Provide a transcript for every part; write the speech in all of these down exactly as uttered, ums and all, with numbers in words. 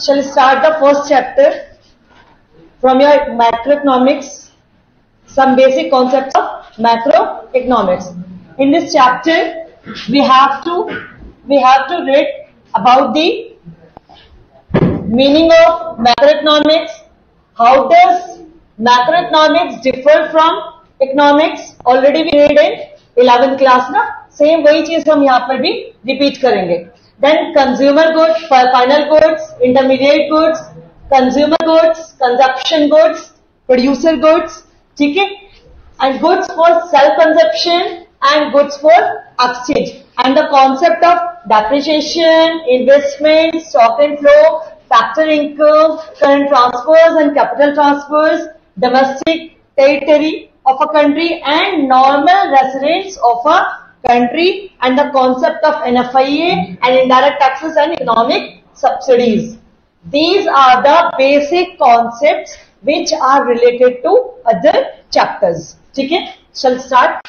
shall start the first chapter from your macroeconomics, some basic concepts of macroeconomics. In this chapter, we have to we have to read about the meaning of macroeconomics. How does macroeconomics differ from economics? Already we read in eleventh class ना, same वही चीज हम यहाँ पर भी repeat करेंगे. Then consumer goods, final goods, intermediate goods, consumer goods, consumption goods, producer goods, ठीक है, and goods for self consumption and goods for exchange, and the concept of depreciation, investment, stock and flow, factor income, current transfers and capital transfers, domestic territory of a country and normal residents of a country, and the concept of N F I A and indirect taxes and economic subsidies. These are the basic concepts which are related to other chapters. ठीक है, shall start.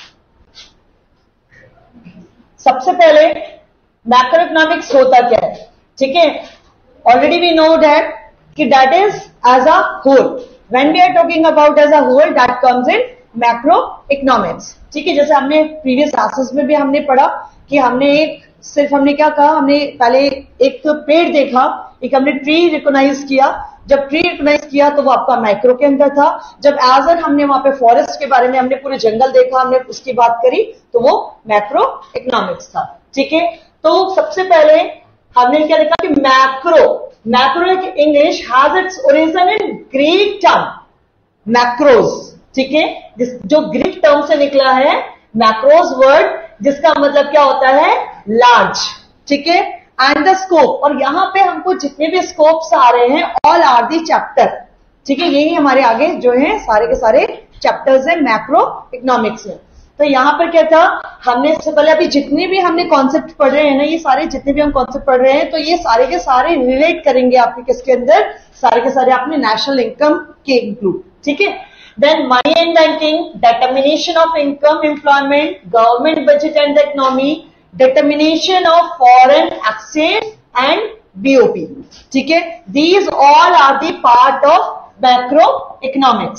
सबसे पहले macroeconomics होता क्या है? ठीक है, already we know that कि that is as a whole. When we are talking about as a whole, that comes in macroeconomics. ठीक है, जैसे हमने प्रीवियस क्लासेस में भी हमने पढ़ा कि हमने एक सिर्फ हमने क्या कहा, हमने पहले एक पेड़ देखा, एक हमने ट्री रिकॉग्नाइज किया. जब ट्री रिकॉग्नाइज किया तो वो आपका माइक्रो के अंदर था. जब एज एन हमने वहां पे फॉरेस्ट के बारे में हमने पूरे जंगल देखा, हमने उसकी बात करी तो वो मैक्रो इकोनॉमिक्स था. ठीक है, तो सबसे पहले हमने क्या देखा कि macro macro English has its origin in Greek term macros. ठीक है, जो ग्रीक टर्म से निकला है मैक्रोज वर्ड, जिसका मतलब क्या होता है, लार्ज. ठीक है, एंड द स्कोप, और यहां पे हमको जितने भी स्कोप्स आ रहे हैं ऑल आर दी चैप्टर. ठीक है, यही हमारे आगे जो है सारे के सारे चैप्टर्स हैं मैक्रो इकोनॉमिक्स में. तो यहां पर क्या था, हमने इससे पहले अभी जितने भी हमने कॉन्सेप्ट पढ़ रहे हैं ना, ये सारे जितने भी हम कॉन्सेप्ट पढ़ रहे हैं, तो ये सारे के सारे रिलेट करेंगे आपके किसके अंदर, सारे के सारे आपने नेशनल इनकम के इंक्लूड. ठीक है, then money and banking, determination of income, employment, government budget and the economy, determination of foreign exchange and B O P. ठीक है, these all are the part of macroeconomics.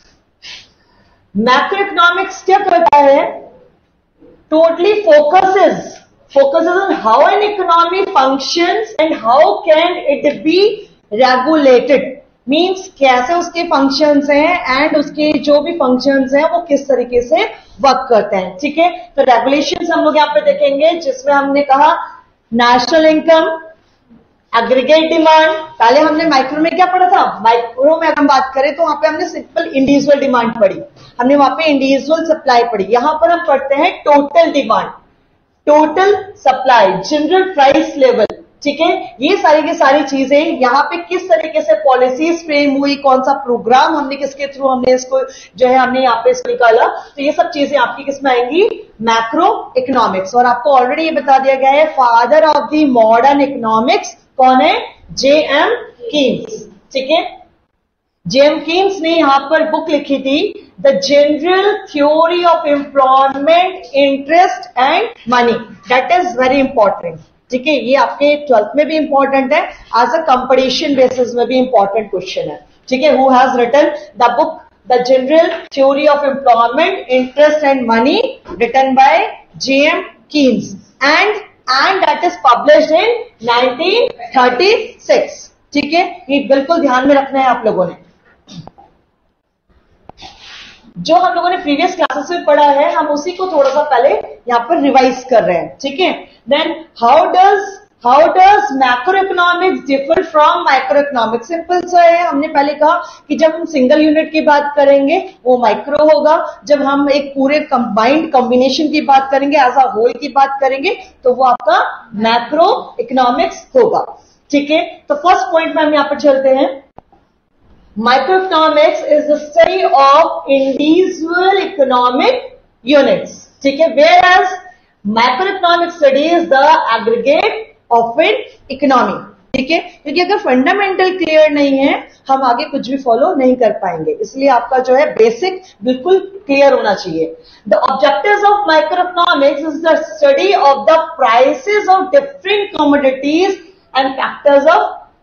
Macroeconomics क्या करता है, totally focuses focuses on how an economy functions and how can it be regulated. Means कैसे उसके functions हैं and उसके जो भी फंक्शंस हैं वो किस तरीके से वर्क करते हैं. ठीक है, तो रेगुलेशंस हम लोग यहाँ पे देखेंगे, जिसमें हमने कहा नेशनल इनकम, एग्रीगेट डिमांड. पहले हमने माइक्रो में क्या पढ़ा था, माइक्रो में अगर हम बात करें तो वहां पे हमने सिंपल इंडिविजुअल डिमांड पढ़ी, हमने वहां पे इंडिविजुअल सप्लाई पढ़ी. यहां पर हम पढ़ते हैं total demand, total supply, general price level. ठीक है, ये सारी की सारी चीजें यहाँ पे किस तरीके से पॉलिसीज फ्रेम हुई, कौन सा प्रोग्राम हमने किसके थ्रू हमने इसको जो है हमने यहाँ पे इसको निकाला, तो ये सब चीजें आपकी किसमें आएंगी, मैक्रो इकोनॉमिक्स. और आपको ऑलरेडी ये बता दिया गया है, father of the modern economics कौन है, जे एम कीन्स. ठीक है, जे एम कीन्स ने यहाँ पर बुक लिखी थी, the general theory of employment, interest and money. That is very important. ठीक है, ये आपके ट्वेल्थ में भी इंपॉर्टेंट है, एज अ कंपटीशन बेसिस में भी इंपॉर्टेंट क्वेश्चन है. ठीक है, who has written the book the general theory of employment, interest and money, written by J M Keynes, and and that is published in nineteen thirty six. ठीक है, ये बिल्कुल ध्यान में रखना है आप लोगों ने. जो हम लोगों ने प्रीवियस क्लासेस में पढ़ा है, हम उसी को थोड़ा सा पहले यहाँ पर रिवाइज कर रहे हैं. ठीक है, then how does how does macro economics differ from micro economics. Simple सा है, हमने पहले कहा कि जब हम सिंगल यूनिट की बात करेंगे वो माइक्रो होगा, जब हम एक पूरे कंबाइंड कॉम्बिनेशन की बात करेंगे, एज अ होल की बात करेंगे, तो वो आपका मैक्रो इकोनॉमिक्स होगा. ठीक है, तो फर्स्ट पॉइंट में हम यहाँ पर चलते हैं. Microeconomics is the study of individual economic units. ठीक है, whereas macroeconomic study is the aggregate of an economy. ठीक है, क्योंकि अगर फंडामेंटल क्लियर नहीं है हम आगे कुछ भी फॉलो नहीं कर पाएंगे, इसलिए आपका जो है बेसिक बिल्कुल क्लियर होना चाहिए. The objectives of microeconomics is the study of the prices of different commodities and factors of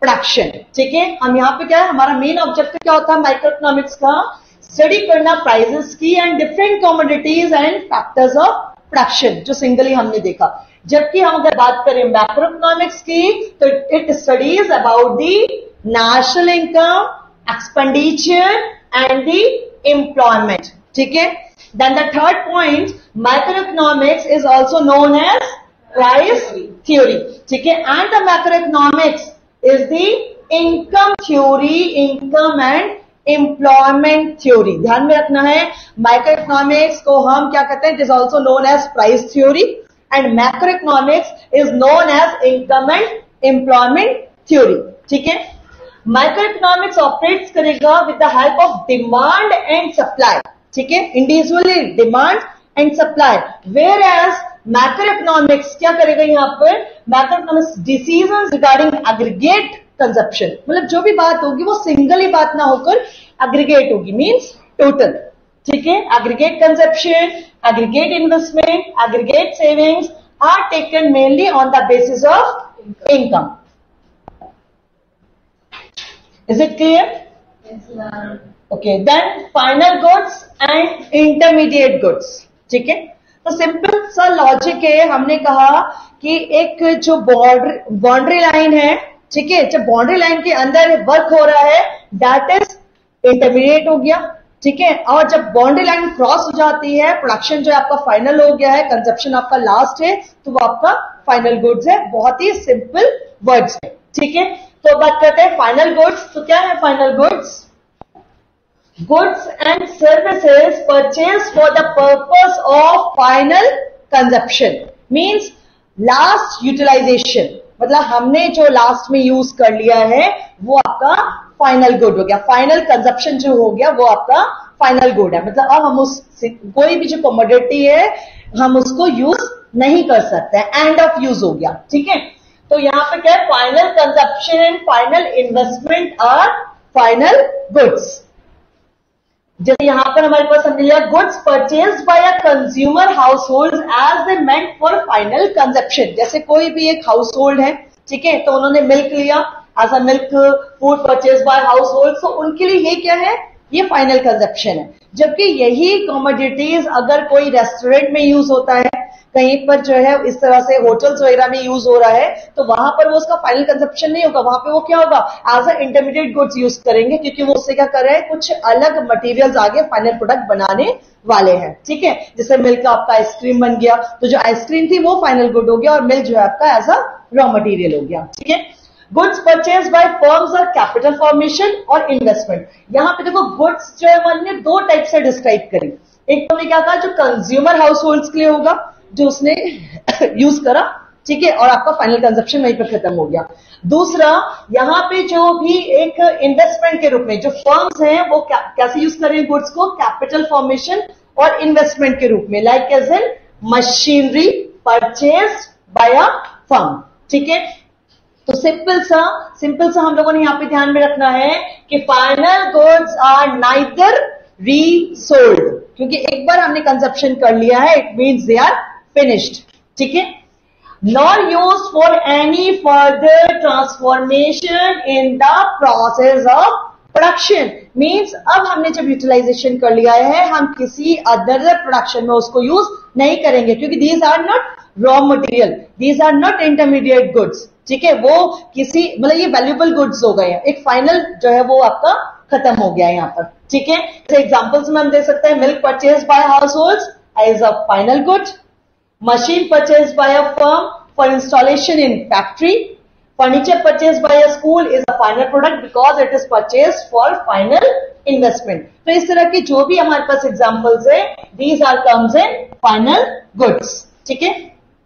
production. ठीक है, हम यहाँ पे क्या है, हमारा मेन ऑब्जेक्टिव क्या होता है माइक्रो इकोनॉमिक्स का, स्टडी करना प्राइसेस की and different commodities and factors of production, जो सिंगली हमने देखा। जबकि हम अगर बात करें मैक्रो इकोनॉमिक्स की, तो it studies about the national income, expenditure and the employment. ठीक है, then the third point, macro economics is also known as price theory. ठीक है, and the macro economics is the income theory, income and employment theory. ध्यान में रखना है, micro economics को हम क्या कहते हैं, it is also known as price theory and macro economics is known as income and employment theory. ठीक है, माइक्रो इकोनॉमिक्स ऑपरेट्स करेगा with the help of demand and supply. ठीक है, individually demand and supply, where as macro economics क्या करेगा, यहाँ पर macro economics decisions regarding aggregate consumption, मतलब जो भी बात होगी वो सिंगल ही बात ना होकर एग्रीगेट होगी, मींस टोटल। ठीक है, aggregate consumption, aggregate investment, aggregate savings are taken mainly on the basis of income. Is it clear? Okay, then final goods and intermediate goods. ठीक है, तो सिंपल सा लॉजिक है, हमने कहा कि एक जो बाउंड्री बाउंड्री लाइन है, ठीक है, जब बाउंड्री लाइन के अंदर वर्क हो रहा है दैट इज इंटरमीडिएट हो गया। ठीक है, और जब बाउंड्री लाइन क्रॉस हो जाती है, प्रोडक्शन जो आपका फाइनल हो गया है, कंजप्शन आपका लास्ट है, तो वो आपका फाइनल गुड्स है। बहुत ही सिंपल वर्ड्स है। ठीक है, तो बात करते हैं फाइनल गुड्स। तो क्या है final goods? Goods and services purchase for the purpose of final consumption, means last utilization, मतलब हमने जो लास्ट में यूज कर लिया है वो आपका फाइनल गुड हो गया। फाइनल कंजप्शन जो हो गया वो आपका फाइनल गुड है, मतलब अब हम उस कोई भी जो कमोडिटी है हम उसको यूज नहीं कर सकते, एंड ऑफ यूज हो गया। ठीक है, तो यहां पे क्या है, final consumption and final investment are final goods. जैसे यहां पर हमारे पास हमने लिया goods purchased by a consumer household as they meant for final consumption. जैसे कोई भी एक हाउस होल्ड है, ठीक है, तो उन्होंने मिल्क लिया as a milk food purchase by household, तो उनके लिए ये क्या है, ये फाइनल कंजप्शन है। जबकि यही कमोडिटीज अगर कोई रेस्टोरेंट में यूज होता है, कहीं पर जो है इस तरह से होटल्स वगैरह में यूज हो रहा है, तो वहां पर वो उसका फाइनल कंजप्शन नहीं होगा, वहां पे वो क्या होगा, as a intermediate goods use करेंगे, क्योंकि वो उससे क्या कर रहे हैं, कुछ अलग मटेरियल्स आगे फाइनल प्रोडक्ट बनाने वाले हैं। ठीक है, जैसे मिल्क का आपका आइसक्रीम बन गया, तो जो आइसक्रीम थी वो फाइनल गुड हो गया और मिल्क जो है आपका एज अ रॉ मटेरियल हो गया। ठीक है, गुड्स परचेज बाय फर्म्स और कैपिटल फॉर्मेशन और इन्वेस्टमेंट। यहां पे देखो गुड्स जो है हमने दो टाइप से डिस्क्राइब करी। एक तो हमने क्या कहा, जो कंज्यूमर हाउस होल्ड के लिए होगा, जो उसने यूज करा, ठीक है, और आपका फाइनल कंजप्शन वहीं पर खत्म हो गया। दूसरा, यहां पे जो भी एक इन्वेस्टमेंट के रूप में जो फर्म्स हैं वो कैसे यूज कर रहे हैं गुड्स को, कैपिटल फॉर्मेशन और इन्वेस्टमेंट के रूप में, like as in machinery purchase by a firm. ठीक है, तो सिंपल सा सिंपल सा हम लोगों ने यहां पे ध्यान में रखना है कि final goods are neither resold, क्योंकि एक बार हमने कंजप्शन कर लिया है, it means they are finished. ठीक है, nor use for any further transformation in the process of production, means अब हमने जब यूटिलाइजेशन कर लिया है, हम किसी अदर प्रोडक्शन में उसको यूज नहीं करेंगे, क्योंकि these are not raw material, these are not intermediate goods. ठीक है, वो किसी मतलब ये वैल्यूएबल गुड्स हो गए हैं, एक फाइनल जो है वो आपका खत्म हो गया है यहां पर। ठीक है, तो एग्जांपल्स में हम दे सकते हैं, milk purchase by households as a final good, machine purchase by a firm for installation in factory, furniture purchase by a school is a final product because it is purchase for final investment. तो इस तरह की जो भी हमारे पास examples है, these are comes in final goods. ठीक है,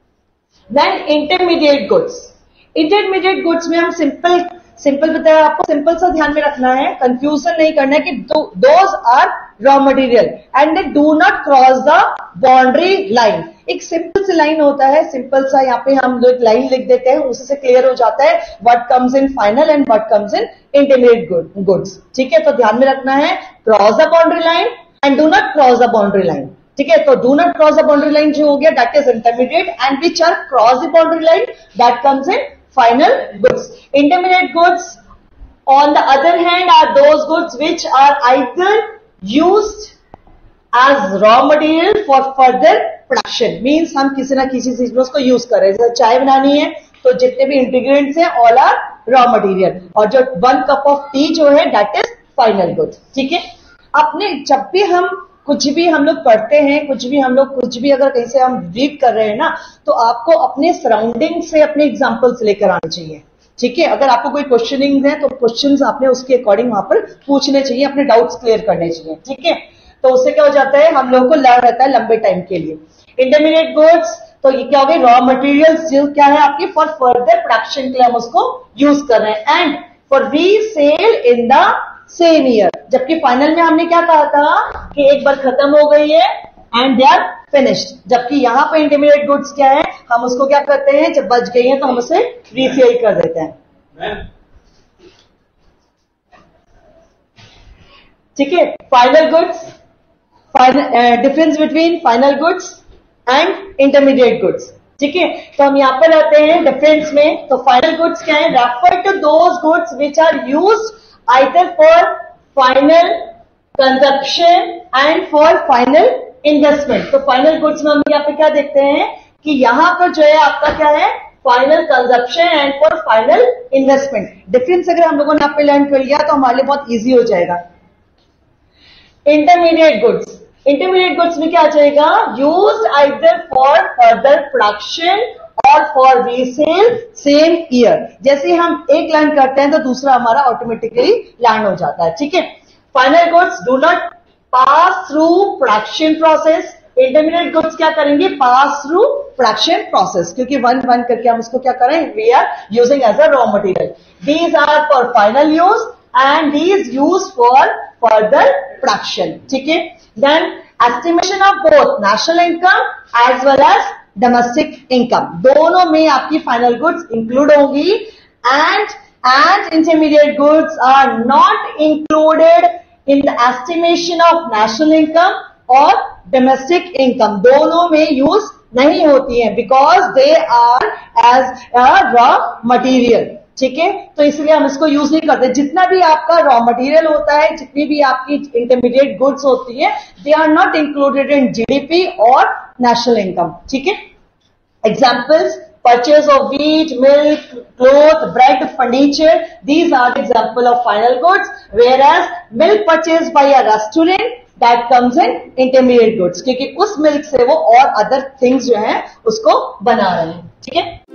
then intermediate goods. Intermediate goods में हम सिंपल सिंपल बताया आपको, सिंपल सा ध्यान में रखना है, कंफ्यूजन नहीं करना है कि those are raw material and they do not cross the boundary line. एक सिंपल सी लाइन होता है, सिंपल सा यहाँ पे हम लोग लाइन लिख देते हैं, उससे क्लियर हो जाता है what comes in final and what comes in intermediate goods. ठीक है, तो ध्यान में रखना है, cross the boundary line and do not cross the boundary line. ठीक है, तो do not cross the boundary line जो हो गया that is intermediate, and which are cross the boundary line that comes in final goods. Intermediate goods on the other hand are those goods which are either used as raw material for further production. Means हम किसी ना किसी चीज में उसको use कर रहे हैं. जैसे चाय बनानी है तो जितने भी इंग्रेडिएंट्स हैं ऑल आर रॉ मटेरियल, और जो वन कप ऑफ टी जो है दैट इज फाइनल गुड. ठीक है. अपने जब भी हम कुछ भी हम लोग पढ़ते हैं, कुछ भी हम लोग कुछ भी अगर कहीं से हम रीड कर रहे हैं ना, तो आपको अपने सराउंडिंग से अपने एग्जांपल्स लेकर आने चाहिए. ठीक है. अगर आपको कोई क्वेश्चनिंग है तो क्वेश्चंस आपने उसके अकॉर्डिंग वहां पर पूछने चाहिए, अपने डाउट्स क्लियर करने चाहिए. ठीक है. तो उससे क्या हो जाता है, हम लोगों को लर्न रहता है लंबे टाइम के लिए. इंटरमीडिएट गुड्स तो ये क्या हो गए, रॉ मटेरियल्स जो क्या है आपके फॉर फर्दर प्रोडक्शन के लिए हम उसको यूज कर रहे हैं, and for resale in the same year. जबकि फाइनल में हमने क्या कहा था कि एक बार खत्म हो गई है एंड दे आर फिनिश्ड. जबकि यहां पे इंटरमीडिएट गुड्स क्या है, हम उसको क्या करते हैं, जब बच गई है तो हम उसे रीसेल कर देते हैं. ठीक है. Final goods, difference between final goods and intermediate goods. ठीक है. तो हम यहां पर आते हैं डिफरेंस में. तो फाइनल गुड्स क्या है, refer to those goods which are used either for final consumption and for final investment. तो फाइनल गुड्स में हम यहाँ पे क्या देखते हैं कि यहां पर जो है आपका क्या है, final consumption and for final investment. Difference अगर हम लोगों ने यहाँ पे लर्न कर लिया तो हमारे लिए बहुत इजी हो जाएगा. इंटरमीडिएट गुड्स, इंटरमीडिएट गुड्स में क्या आ जाएगा, used either for further production और फॉर रीसेल सेम ईयर. जैसे हम एक लर्न करते हैं तो दूसरा हमारा ऑटोमेटिकली लर्न हो जाता है. ठीक है. Final goods do not pass through production process. Intermediate goods क्या करेंगे, पास थ्रू प्रोडक्शन प्रोसेस, क्योंकि वन वन करके हम उसको क्या करें, we are using as a raw material. These are for final use and these use for further production. ठीक है. Then estimation of both national income as well as domestic income, दोनों में आपकी फाइनल गुड्स इंक्लूड होंगी. And and intermediate goods are not included in the estimation of national income और domestic income, दोनों में use नहीं होती हैं because they are as a raw material. ठीक है. तो इसलिए हम इसको यूज नहीं करते. जितना भी आपका रॉ मटेरियल होता है, जितनी भी आपकी इंटरमीडिएट गुड्स होती है, they are not included in GDP और नेशनल इनकम. ठीक है. Examples, purchase of wheat, milk, cloth, bread, furniture, these are the example of final goods, whereas milk purchased by a restaurant that comes in intermediate goods, क्योंकि उस milk से वो और other things जो है उसको बना रहे हैं. ठीक है.